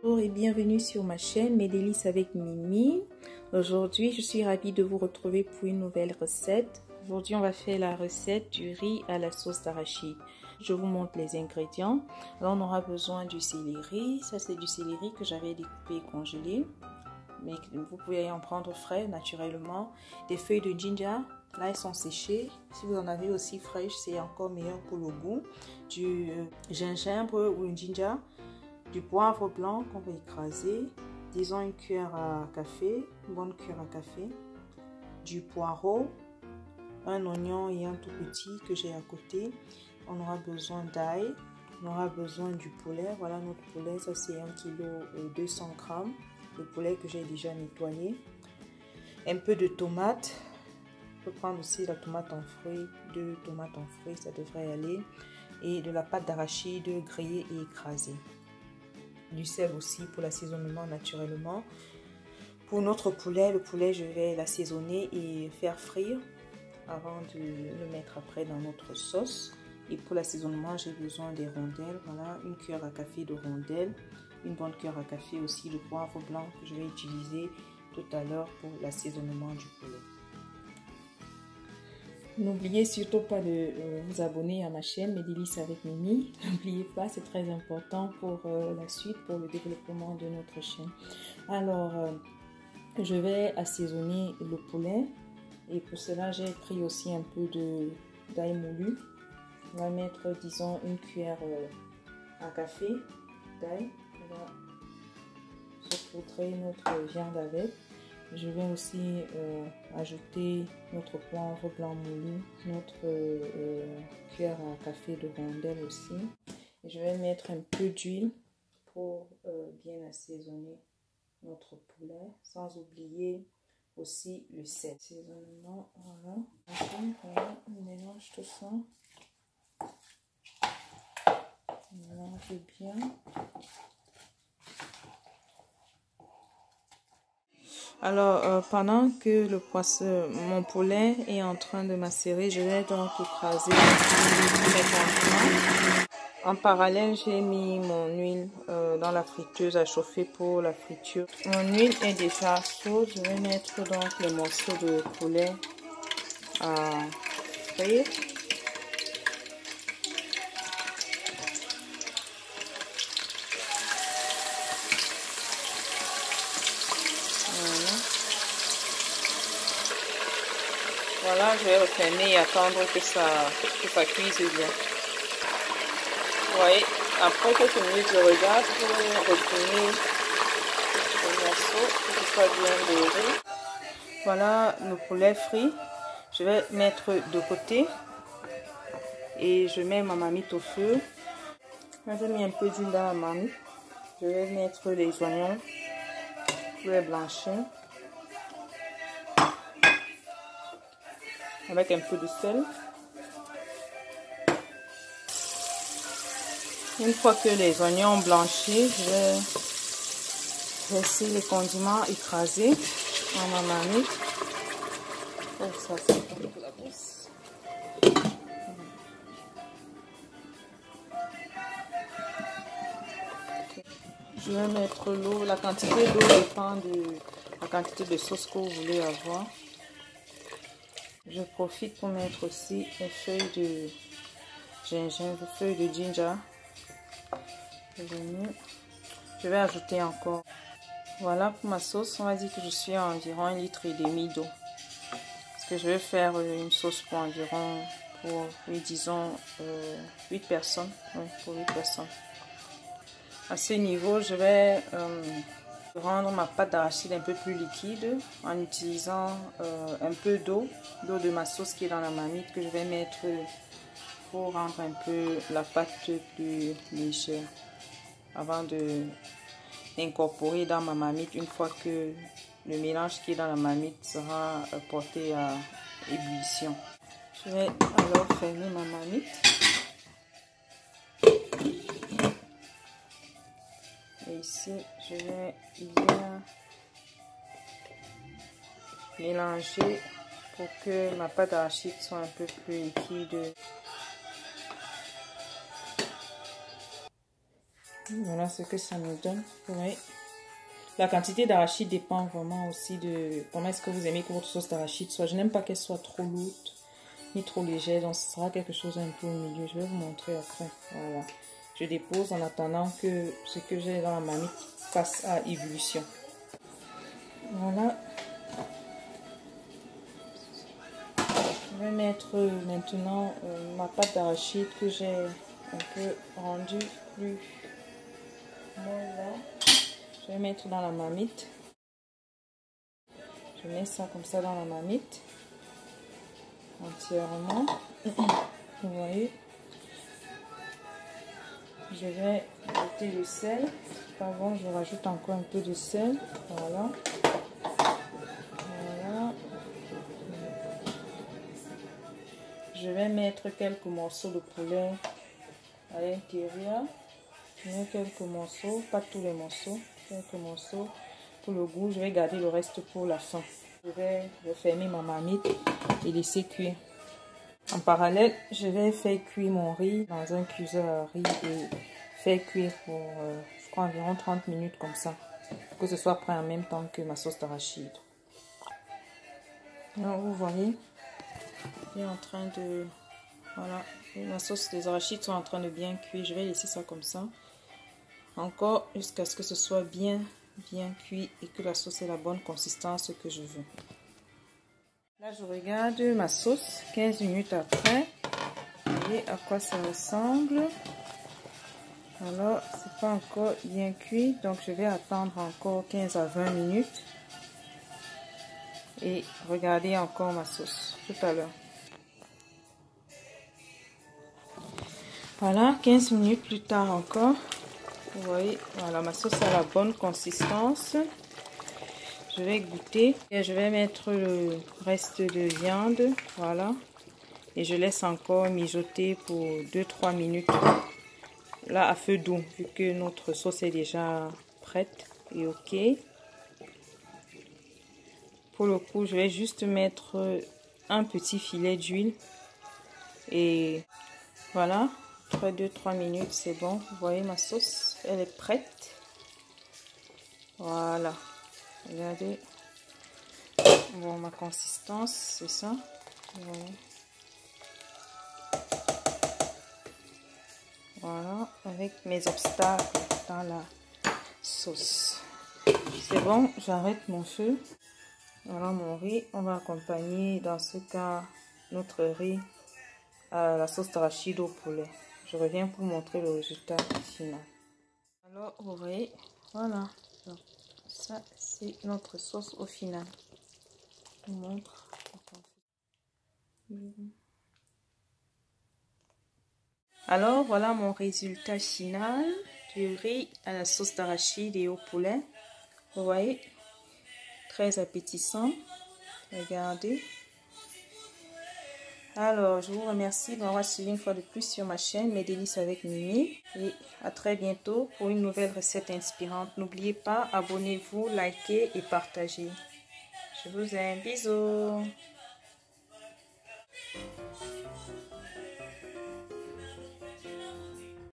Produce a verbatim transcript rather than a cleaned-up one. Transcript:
Bonjour et bienvenue sur ma chaîne Mes délices avec Mimi. Aujourd'hui, je suis ravie de vous retrouver pour une nouvelle recette. Aujourd'hui, on va faire la recette du riz à la sauce d'arachide. Je vous montre les ingrédients. Alors, on aura besoin du céleri. Ça, c'est du céleri que j'avais découpé et congelé. Mais vous pouvez en prendre frais naturellement. Des feuilles de ginger. Là, elles sont séchées. Si vous en avez aussi fraîches, c'est encore meilleur pour le goût. Du gingembre ou un ginger. Du poivre blanc qu'on va écraser, disons une cuillère à café, une bonne cuillère à café, du poireau, un oignon et un tout petit que j'ai à côté. On aura besoin d'ail, on aura besoin du poulet. Voilà notre poulet, ça c'est un kilo deux cents grammes, le poulet que j'ai déjà nettoyé. Un peu de tomate, on peut prendre aussi la tomate en fruits, deux tomates en fruits, ça devrait aller. Et de la pâte d'arachide grillée et écrasée. Du sel aussi pour l'assaisonnement naturellement. Pour notre poulet, le poulet je vais l'assaisonner et faire frire avant de le mettre après dans notre sauce. Et pour l'assaisonnement, j'ai besoin des rondelles. Voilà, une cuillère à café de rondelles, une bonne cuillère à café aussi de poivre blanc que je vais utiliser tout à l'heure pour l'assaisonnement du poulet. N'oubliez surtout pas de euh, vous abonner à ma chaîne Mes délices avec Mimi. N'oubliez pas, c'est très important pour euh, la suite, pour le développement de notre chaîne. Alors, euh, je vais assaisonner le poulet. Et pour cela, j'ai pris aussi un peu d'ail moulu. On va mettre, disons, une cuillère euh, à café d'ail. On va saupoudrer notre viande avec. Je vais aussi euh, ajouter notre poivre blanc moulu, notre euh, cuillère à café de rondelles aussi. Et je vais mettre un peu d'huile pour euh, bien assaisonner notre poulet, sans oublier aussi le sel. Assaisonnement, voilà. Okay, voilà, on mélange tout ça. On mélange bien. Alors, euh, pendant que le poisson, mon poulet est en train de macérer, je vais donc écraser mes condiments. En parallèle, j'ai mis mon huile euh, dans la friteuse à chauffer pour la friture. Mon huile est déjà chaude. Je vais mettre donc les morceaux de poulet à frire. Voilà, je vais refermer et attendre que ça, que ça cuise bien. Vous voyez, après quelques minutes, je regarde pour retourner le morceau pour qu'il soit bien doré. Voilà le poulet frit. Je vais mettre de côté et je mets ma marmite au feu. J'ai mis un peu d'huile dans la marmite. Je vais mettre les oignons pour les blanchir. Avec un peu de sel. Une fois que les oignons ont blanchi, je vais laisser les condiments écrasés dans ma marmite. Oh, ça c'est bon pour la bouche. Je vais mettre l'eau. La quantité d'eau dépend de la quantité de sauce que vous voulez avoir. Je profite pour mettre aussi une feuille de gingembre, feuille de ginger. Je vais ajouter encore. Voilà pour ma sauce. On va dire que je suis à environ un litre et demi d'eau. Parce que je vais faire une sauce pour environ, pour, oui, disons, euh, huit personnes. Oui, pour huit personnes. À ce niveau, je vais euh, rendre ma pâte d'arachide un peu plus liquide en utilisant euh, un peu d'eau, l'eau de ma sauce qui est dans la marmite que je vais mettre pour rendre un peu la pâte plus légère avant de l'incorporer dans ma marmite une fois que le mélange qui est dans la marmite sera porté à ébullition. Je vais alors fermer ma marmite. Et ici, je vais bien mélanger pour que ma pâte d'arachide soit un peu plus liquide. Voilà ce que ça nous donne. Oui. La quantité d'arachide dépend vraiment aussi de comment est-ce que vous aimez que votre sauce d'arachide soit. Je n'aime pas qu'elle soit trop lourde ni trop légère, donc ce sera quelque chose un peu au milieu. Je vais vous montrer après. Voilà. Je dépose en attendant que ce que j'ai dans la marmite passe à ébullition. Voilà. Je vais mettre maintenant euh, ma pâte d'arachide que j'ai un peu rendue plus molle. Je vais mettre dans la marmite. Je mets ça comme ça dans la marmite. Entièrement. Vous voyez. Je vais ajouter le sel. Avant, je rajoute encore un peu de sel. Voilà. Voilà. Je vais mettre quelques morceaux de poulet à l'intérieur. Je mets quelques morceaux, pas tous les morceaux, quelques morceaux pour le goût. Je vais garder le reste pour la fin. Je vais refermer ma marmite et laisser cuire. En parallèle, je vais faire cuire mon riz dans un cuiseur à riz et faire cuire pour, euh, je crois, environ trente minutes comme ça. Pour que ce soit prêt en même temps que ma sauce d'arachide. Donc, vous voyez, il est en train de... Voilà, la sauce des arachides sont en train de bien cuire. Je vais laisser ça comme ça. Encore jusqu'à ce que ce soit bien, bien cuit et que la sauce ait la bonne consistance que je veux. Là, je regarde ma sauce quinze minutes après. Vous voyez à quoi ça ressemble. Alors, c'est pas encore bien cuit, donc je vais attendre encore quinze à vingt minutes. Et regardez encore ma sauce tout à l'heure. Voilà, quinze minutes plus tard encore. Vous voyez, voilà, ma sauce a la bonne consistance. Je vais goûter et je vais mettre le reste de viande, voilà, et je laisse encore mijoter pour deux à trois minutes, là à feu doux, vu que notre sauce est déjà prête et ok. Pour le coup, je vais juste mettre un petit filet d'huile et voilà, après deux à trois minutes, c'est bon. Vous voyez ma sauce, elle est prête. Voilà, regardez. Bon, ma consistance, c'est ça. Voilà. Voilà, avec mes obstacles dans la sauce. C'est bon, j'arrête mon feu. Voilà mon riz. On va accompagner dans ce cas notre riz à la sauce d'arachide au poulet. Je reviens pour montrer le résultat final. Alors, vous voyez, voilà. Donc, ça, c'est notre sauce au final. Je vous montre. Alors, voilà mon résultat final du riz à la sauce d'arachide et au poulet. Vous voyez, très appétissant. Regardez. Alors, je vous remercie de m'avoir suivi une fois de plus sur ma chaîne Mes Délices avec Mimi. Et à très bientôt pour une nouvelle recette inspirante. N'oubliez pas, abonnez-vous, likez et partagez. Je vous aime. Bisous.